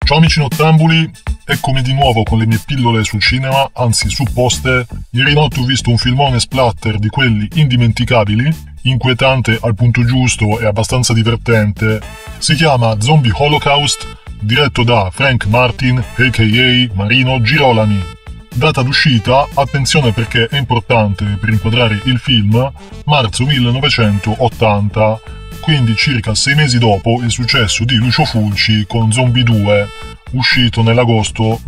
Ciao amici nottambuli, eccomi di nuovo con le mie pillole sul cinema, anzi supposte. Ieri notte ho visto un filmone splatter di quelli indimenticabili, inquietante al punto giusto e abbastanza divertente. Si chiama Zombie Holocaust, diretto da Frank Martin, a.k.a. Marino Girolami. Data d'uscita, attenzione perché è importante per inquadrare il film, marzo 1980, quindi circa 6 mesi dopo il successo di Lucio Fulci con Zombie 2, uscito nell'agosto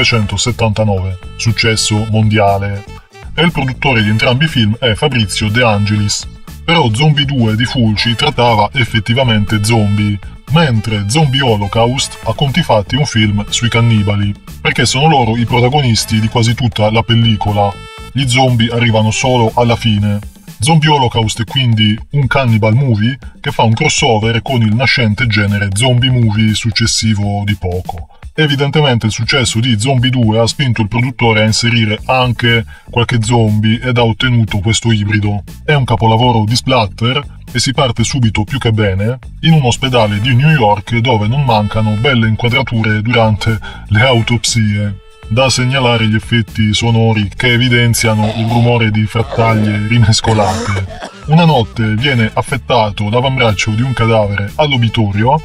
1979, successo mondiale. E il produttore di entrambi i film è Fabrizio De Angelis. Però Zombie 2 di Fulci trattava effettivamente zombie, mentre Zombie Holocaust a conti fatti è un film sui cannibali, perché sono loro i protagonisti di quasi tutta la pellicola. Gli zombie arrivano solo alla fine. Zombie Holocaust è quindi un cannibal movie che fa un crossover con il nascente genere zombie movie successivo di poco. Evidentemente il successo di Zombie 2 ha spinto il produttore a inserire anche qualche zombie ed ha ottenuto questo ibrido. È un capolavoro di splatter e si parte subito più che bene in un ospedale di New York dove non mancano belle inquadrature durante le autopsie. Da segnalare gli effetti sonori che evidenziano il rumore di frattaglie rimescolate. Una notte viene affettato l'avambraccio di un cadavere all'obitorio,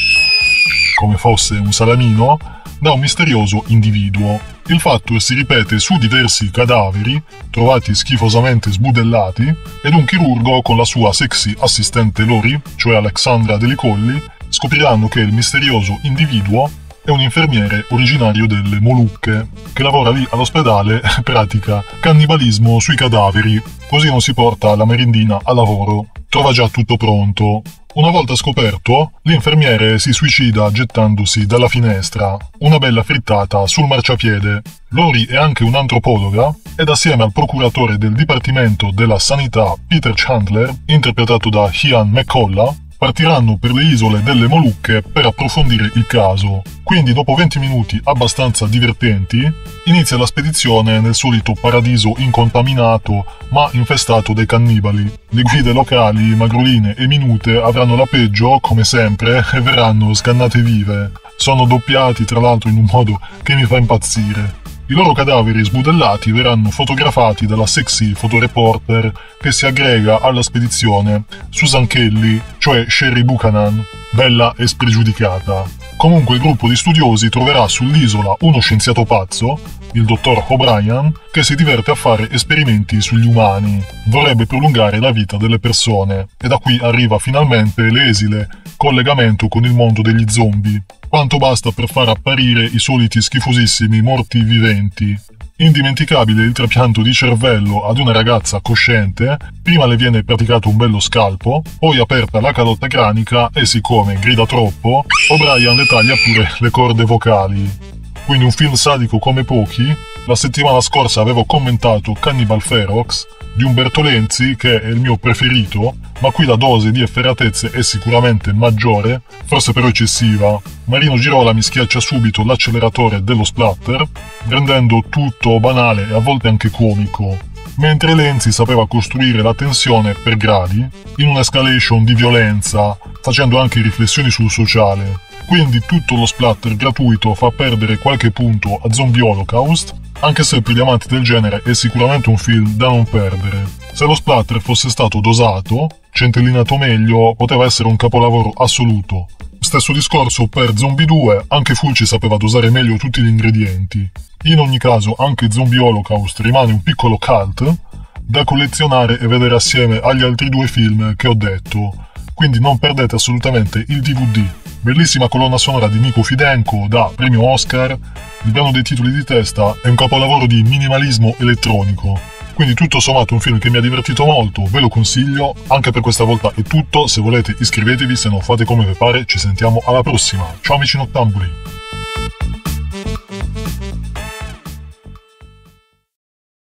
come fosse un salamino, da un misterioso individuo. Il fatto si ripete su diversi cadaveri, trovati schifosamente sbudellati, ed un chirurgo con la sua sexy assistente Lori, cioè Alexandra Delicolli, scopriranno che il misterioso individuo è un infermiere originario delle Molucche, che lavora lì all'ospedale e pratica cannibalismo sui cadaveri, così non si porta la merendina a lavoro, trova già tutto pronto. Una volta scoperto, l'infermiere si suicida gettandosi dalla finestra, una bella frittata sul marciapiede. Lori è anche un'antropologa ed assieme al procuratore del Dipartimento della Sanità Peter Chandler, interpretato da Ian McCullough, partiranno per le isole delle Molucche per approfondire il caso. Quindi dopo 20 minuti abbastanza divertenti, inizia la spedizione nel solito paradiso incontaminato ma infestato dai cannibali. Le guide locali, magroline e minute, avranno la peggio, come sempre, e verranno scannate vive. Sono doppiati tra l'altro in un modo che mi fa impazzire. I loro cadaveri sbudellati verranno fotografati dalla sexy fotoreporter che si aggrega alla spedizione, Susan Kelly, cioè Sherry Buchanan, bella e spregiudicata. Comunque il gruppo di studiosi troverà sull'isola uno scienziato pazzo, il dottor O'Brien, che si diverte a fare esperimenti sugli umani. Vorrebbe prolungare la vita delle persone e da qui arriva finalmente l'esile collegamento con il mondo degli zombie. Quanto basta per far apparire i soliti schifosissimi morti viventi. Indimenticabile il trapianto di cervello ad una ragazza cosciente, prima le viene praticato un bello scalpo, poi aperta la calotta cranica e siccome grida troppo, O'Brien le taglia pure le corde vocali. Quindi un film sadico come pochi. La settimana scorsa avevo commentato Cannibal Ferox di Umberto Lenzi, che è il mio preferito, ma qui la dose di efferatezze è sicuramente maggiore, forse però eccessiva. Marino Girolami schiaccia subito l'acceleratore dello splatter, rendendo tutto banale e a volte anche comico, mentre Lenzi sapeva costruire la tensione per gradi, in un'escalation di violenza, facendo anche riflessioni sul sociale. Quindi tutto lo splatter gratuito fa perdere qualche punto a Zombie Holocaust, anche se per gli amanti del genere è sicuramente un film da non perdere. Se lo splatter fosse stato dosato, centellinato meglio, poteva essere un capolavoro assoluto. Stesso discorso per Zombie 2, anche Fulci sapeva dosare meglio tutti gli ingredienti. In ogni caso anche Zombie Holocaust rimane un piccolo cult da collezionare e vedere assieme agli altri due film che ho detto, quindi non perdete assolutamente il DVD. Bellissima colonna sonora di Nico Fidenco da premio Oscar, il brano dei titoli di testa è un capolavoro di minimalismo elettronico. Quindi tutto sommato un film che mi ha divertito molto, ve lo consiglio, anche per questa volta è tutto, se volete iscrivetevi, se no fate come vi pare, ci sentiamo alla prossima, ciao amici nottambuli!